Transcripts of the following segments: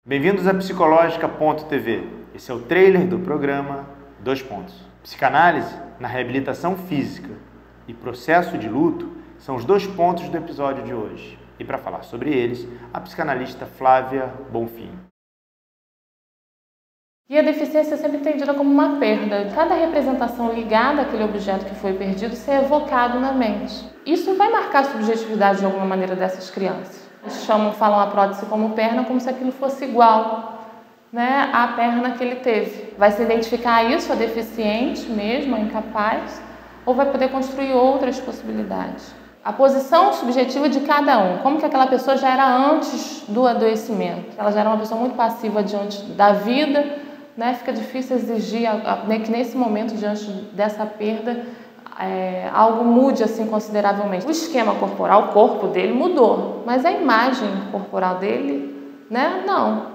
Bem-vindos a Psicológica.tv. Esse é o trailer do programa 2 Pontos. Psicanálise na reabilitação física e processo de luto são os 2 pontos do episódio de hoje. E para falar sobre eles, a psicanalista Flávia Bonfim. E a deficiência é sempre entendida como uma perda. Cada representação ligada àquele objeto que foi perdido ser evocado na mente. Isso vai marcar a subjetividade de alguma maneira dessas crianças. Eles falam a prótese como perna, como se aquilo fosse igual, né, à perna que ele teve. Vai se identificar isso, a deficiente mesmo, a incapaz, ou vai poder construir outras possibilidades. A posição subjetiva de cada um, como que aquela pessoa já era antes do adoecimento. Ela já era uma pessoa muito passiva diante da vida, né, fica difícil exigir que nesse momento, diante dessa perda, algo mude assim consideravelmente. O esquema corporal, o corpo dele mudou, mas a imagem corporal dele, né, não.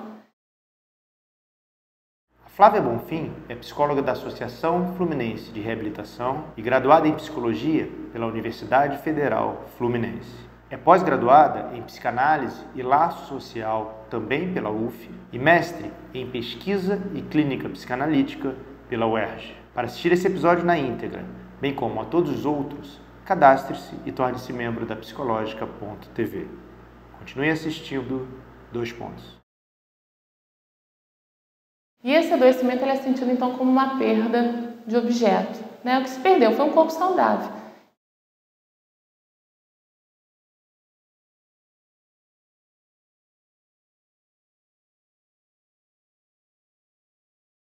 A Flávia Bonfim é psicóloga da Associação Fluminense de Reabilitação e graduada em Psicologia pela Universidade Federal Fluminense. É pós-graduada em Psicanálise e Laço Social também pela UF e mestre em Pesquisa e Clínica Psicanalítica pela UERJ. Para assistir esse episódio na íntegra, bem como a todos os outros, cadastre-se e torne-se membro da Psicológica.tv. Continue assistindo 2 Pontos. E esse adoecimento ele é sentido então como uma perda de objeto, né? O que se perdeu foi um corpo saudável.